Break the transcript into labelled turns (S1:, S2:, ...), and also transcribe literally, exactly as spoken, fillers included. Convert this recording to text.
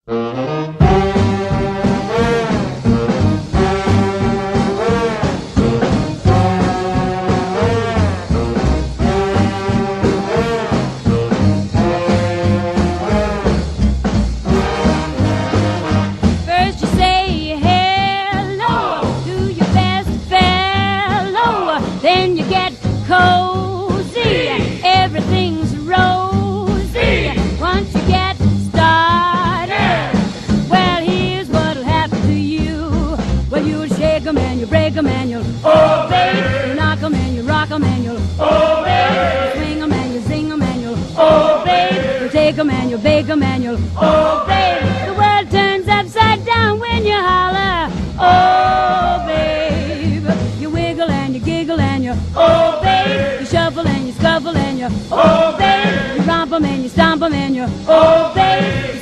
S1: Then you get cozy, everything's rosy. Once you get started, well, here's what'll happen to you. Well, you'll shake 'em and you break 'em and you'll obey. You knock 'em and you rock 'em and you'll obey. You swing 'em and you zing 'em and you'll obey. You take 'em and you bake 'em and you'll obey. The world turns upside down when you holler, oh, babe. You wiggle and you giggle and you oh, babe, you shuffle and you scuffle and you oh, babe, you romp 'em and you stomp 'em and you oh, babe, you